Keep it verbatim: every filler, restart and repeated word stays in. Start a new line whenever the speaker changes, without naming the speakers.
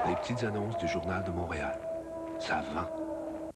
les petites annonces du Journal de Montréal. Ça vend.